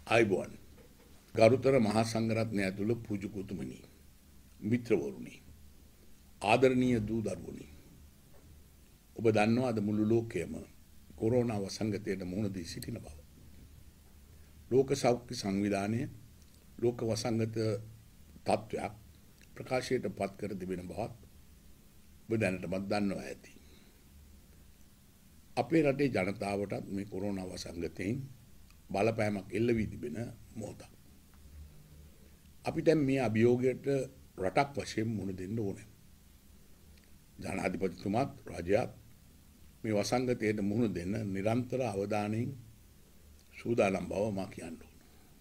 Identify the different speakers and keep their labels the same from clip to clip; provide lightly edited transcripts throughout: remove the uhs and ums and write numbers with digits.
Speaker 1: ආයුබෝවන් ගරුතර මහා සංඝරත්නය ඇතුළු පූජ්‍යතුමනි මිත්‍රවරුනි ආදරණීය දූ දරුවනි ඔබ දන්නවා අද මුළු ලෝකයම කොරෝනා වසංගතයට මුහුණ දී සිටින බව. ලෝක සෞඛ්‍ය සංවිධානය ලෝක වසංගත තත්ත්වයක් ප්‍රකාශයට පත් කර තිබෙන බවත් ඔබ දැනටමත් දන්නවා ඇති. අපේ රටේ ජනතාවටත් මේ කොරෝනා වසංගතයෙන් බලපෑමක් එල්ල වී තිබෙන මොහොතක්. අපි දැන් මේ අභියෝගයට රටක් වශයෙන් මුහුණ දෙන්න ඕනේ. ජනාධිපතිතුමාත් රජයත් මේ වසංගතයට මුහුණ දෙන්න නිරන්තර අවධානයෙන් සූදානම් බව මා කියන්න ඕන.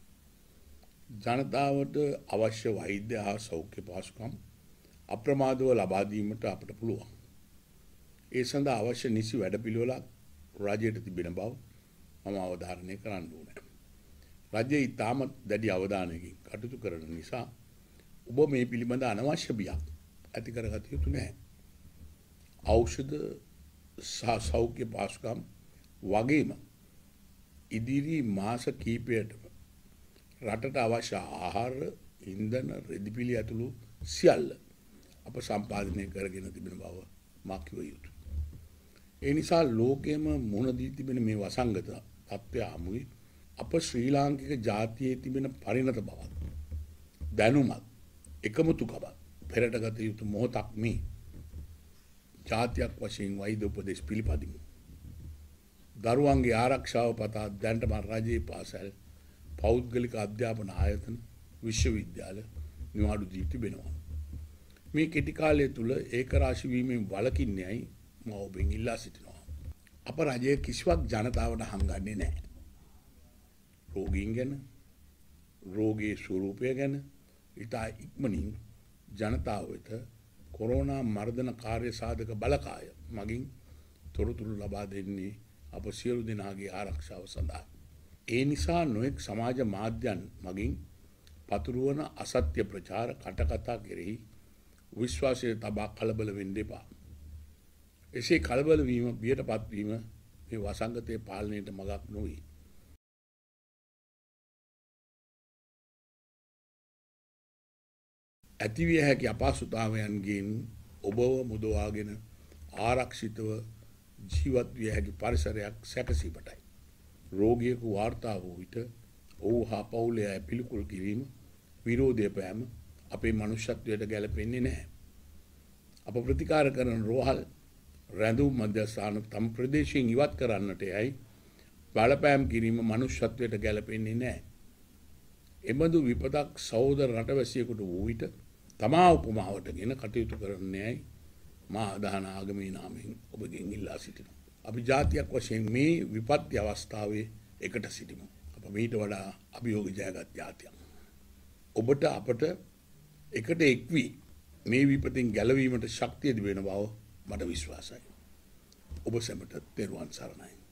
Speaker 1: ජනතාවට අවශ්‍ය වෛද්‍ය හා සෞඛ්‍ය පහසුකම් අප්‍රමාදව ලබා දීමට අපට පුළුවන්. ඒ සඳහා අවශ්‍ය නිසි වැඩපිළිවෙලක් රජයට තිබෙන බව මම අවධාරණය කරන්න ඕනේ. රජය ඉතාමත් දැඩි අවධානයකින් කටයුතු කරන නිසා ඔබ මේ පිළිබඳ අනවශ්‍ය බියක් ඇති කරගත යුතු නැහැ. ඖෂධ සහ සෞඛ්‍ය පහසුකම් වගේම ඉදිරි මාස කිහිපයටම රටට අවශ්‍ය ආහාර, ඉන්ධන, රෙදිපිලි ඇතුළු සියල්ල අප සම්පාදනය කරගෙන තිබෙන බව මා කිව යුතුයි. ඒ නිසා ලෝකයේම මුහුණ දී තිබෙන මේ වසංගත තත්ත්වය හමුවේ අප ශ්‍රී ලාංකික ජාතියේ තිබෙන පරිණත බවත් දැනුමත් එකමුතුකමත් පෙරට ගත යුතු මොහොතක් මේ. ජාතියක් වශයෙන් වෛද්‍ය උපදෙස් පිළිපදිමු. දරුවන්ගේ ආරක්ෂාව පතා දැනටම රජයේ පාසල්, පෞද්ගලික අධ්‍යාපන ආයතන, විශ්වවිද්‍යාල නිවාඩු දී තිබෙනවා. මේ කෙටි කාලය තුළ ඒක රාශී වීමෙන් වළකින්නේයි මම ඔබෙන් ඉල්ලා සිටිනවා. අප රජය කිසිවක් ජනතාවට හංගන්නේ නැහැ. රෝගීන් ගැන, රෝගී ස්වරූපය ගැන ඉතා ඉක්මනින් ජනතාව වෙත කොරෝනා මර්ධන කාර්ය සාධක බලකාය මගින් තොරතුරු ලබා දෙන්නේ අප සියලු දෙනාගේ ආරක්ෂාව සඳහා. ඒ නිසා නොයෙක් සමාජ මාධ්‍යයන් මගින් පතුරවන අසත්‍ය ප්‍රචාර කටකතා කෙරෙහි විශ්වාසය තබා කලබල වෙන්න එපා. එසේ කලබල වීම, බියටපත් වීම මේ වසංගතයේ පාලනයට මඟක් නොවේ. ඇතිවිය හැකි අපහසුතාවයන්ගෙන් ඔබව මුදවාගෙන ආරක්ෂිතව ජීවත් විය හැකි පරිසරයක් සැකසීමටයි. රෝගියෙකු වාර්තා වූ විට ඔහු හා පවුලේ අය පිළිකුල් කිරීම, විරෝධය පෑම අපේ මනුෂ්‍යත්වයට ගැලපෙන්නේ නැහැ. අප ප්‍රතිකාර කරන රෝහල්, රැඳුම් මධ්‍යස්ථාන තම ප්‍රදේශයෙන් ඉවත් කරන්නට යයි බලපෑම් කිරීම මනුෂ්‍යත්වයට ගැලපෙන්නේ නැහැ. එබඳු විපතක් සහෝදර රටවැසියෙකුට වූ විට තමා උපමාවටගෙන කටයුතු කරන්නේයි මා අදහන ආගමේ නාමයෙන් ඔබගෙන් ඉල්ලා සිටිනවා. අපි ජාතියක් වශයෙන් මේ විපත්ති අවස්ථාවේ එකට සිටිමු. අප මීට වඩා අභියෝග ජයගත් ජාතියක්. ඔබට අපට එකට එක්වී මේ විපතින් ගැලවීමට ශක්තිය තිබෙන බව මට විශ්වාසයි. ඔබ සැමට තෙරුවන් සරණයි.